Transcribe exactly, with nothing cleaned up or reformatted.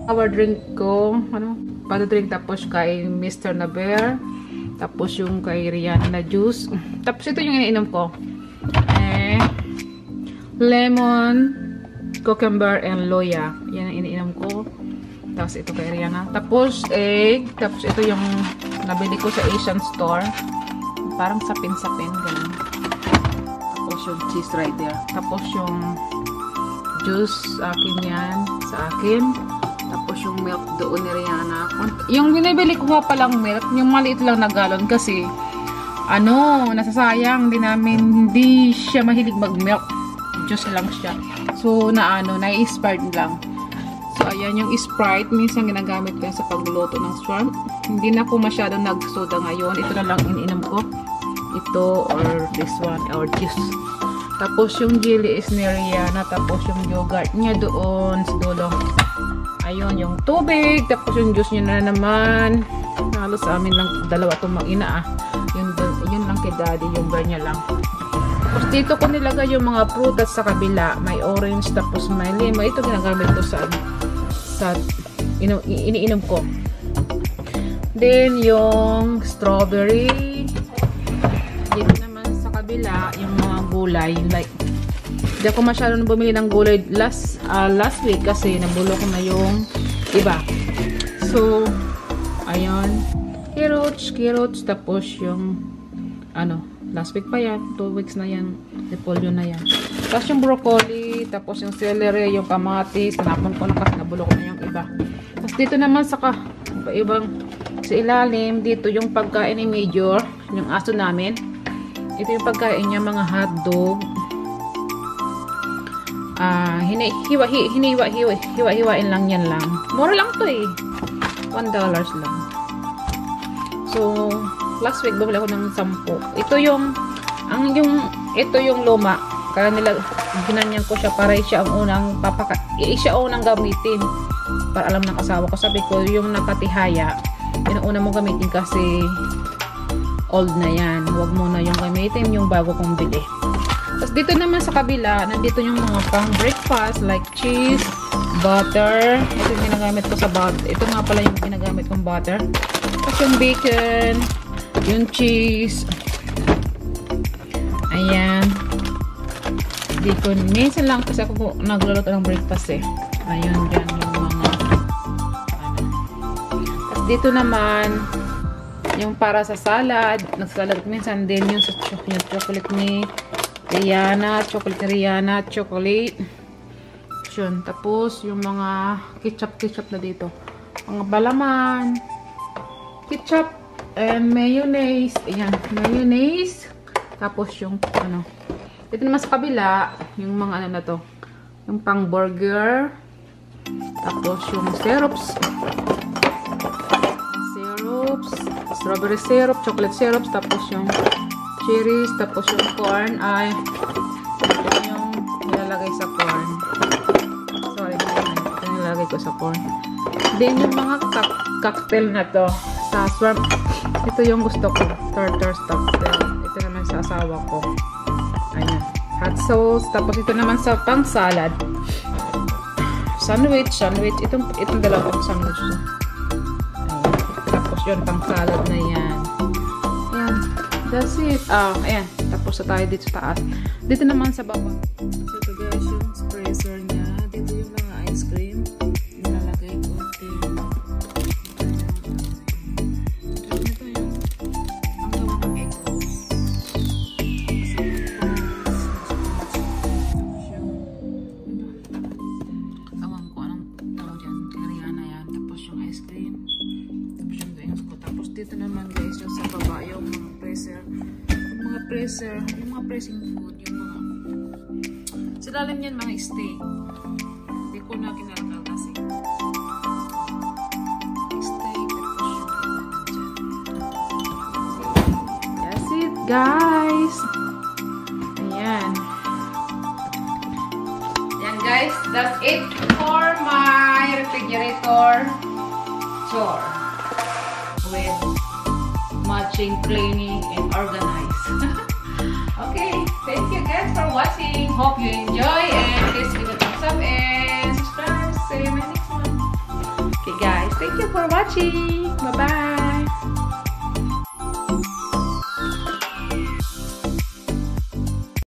Our drink ko, ano, para drink tapos kay Mister Naber, tapos yung kay Rihanna na juice. Tapos ito yung iniinom ko. Eh, lemon, cucumber, and loya. Yan ang iniinom ko. Tapos ito kay Rihanna. Tapos egg. Tapos ito yung nabili ko sa Asian store. Parang sapin-sapin. Ganun. Tapos yung cheese right there. Tapos yung juice akin yan. Sa akin. Tapos yung milk doon ni Rihanna. Yung binibili ko nga palang milk, yung maliit lang na galon kasi ano, nasasayang. Hindi namin, hindi siya mahilig mag-milk. Juice lang siya. So, na ano, na-expired lang. So, ayan yung Sprite. Minsan ginagamit ko sa pagluluto ng shrimp. Hindi na ako masyadong nagsoda ngayon. Ito na lang iniinom ko. Ito or this one, or juice. Tapos yung jelly is ni Rihanna. Tapos yung yogurt niya doon sa dulo. Ayun, yung tubig. Tapos yung juice niya na naman. Halos sa amin lang dalawa itong mag-ina ah. Yun, yun lang kay daddy. Yung bar niya lang. Tapos dito ko nilagay yung mga prutas sa kabila. May orange, tapos may lima. Ito ginagamit ko sa sa ino, iniinom ko. Then yung strawberry. Dito naman sa kabila yung mga gulay. Like, hindi ako masyadong bumili ng gulay last, uh, last week kasi nabulo ko na yung iba. So, ayun. Carrots, carrots. Tapos yung ano, last week pa yan. Two weeks na yan. Repolyo na yan. Tapos yung broccoli. Tapos yung celery, yung kamatis. Tanapon ko na kasi nabulo ko na yung iba. Tapos dito naman sa ka, ibang sa ilalim. Dito yung pagkain ni Major. Yung aso namin. Ito yung pagkain niya, mga hotdog. Ah, uh, hiniwa, hiniwa, hiwa, hiwa, hiwain lang yan lang. Mura lang to eh. one dollar lang. So, last week bumili ako ng sampu. Ito yung, ang yung, ito yung luma. Kaya nila, ginanyan ko siya para siya ang unang papaka, siya unang gamitin. Para alam ng asawa ko. Sabi ko, yung nakatihaya, yun ang una mong gamitin kasi old na yan. Huwag mo na yung gamitin yung bago kong bili. Tapos dito naman sa kabila, nandito yung mga pang breakfast like cheese, butter. Ito yung ginagamit ko sa butter. Ito nga pala yung ginagamit kong butter. Tapos yung bacon, yung cheese. Ayan. Dito, minsan lang kasi ako nagluluto ng breakfast eh. Ayun, dyan yung mga ano. Tapos dito naman, yung para sa salad. Nagsalad minsan din yung sa yung chocolate ni Rihanna, chocolate ni Rihanna, chocolate. Yun. Tapos, yung mga ketchup-ketchup na dito. Mga balaman, ketchup, and mayonnaise. Ayan, mayonnaise. Tapos, yung, ano, ito naman sa kabila, yung mga ano na to. Yung pang burger. Tapos, yung syrups. Syrups. Strawberry syrup, chocolate syrups. Tapos, yung cherries, tapos yung corn ay ito yung nilalagay sa corn. Sorry, ito yung nilalagay ko sa corn. Then yung mga cocktail na to sa swamp, ito yung gusto ko, tartar cocktail. Ito naman sa asawa ko. Ayan, hot sauce. Tapos ito naman sa pang salad, sandwich, sandwich. Itong, itong dalawang sandwich. Ayan. Tapos yun, pang salad na yan. Ayan. That's it. Ah, ayan. Tapos na tayo dito sa taas. Dito naman sa baba. So, ito guys, yung freezer niya. Dito yung mga ice cream. Nilalagay ko. Ito yung ang gawa ng egg rolls. Awan ko anong tawag dyan. Rihanna yan. Tapos yung ice cream. Tapos yung drinks ko. Tapos dito naman guys, yung sa baba, yung mga freezer. Yung mga freezer, yung mga pressing food, yung mga sa lalim yan mga steak. Hindi ko na kinakal kasi. Steak, tapos yung that's it guys. Ayan. Ayan guys, that's it for my refrigerator chore with matching, cleaning, and organize. Okay, thank you guys for watching. Hope you enjoy and please give it a thumbs up and subscribe. See you in my next one. Thank you for watching. Bye-bye.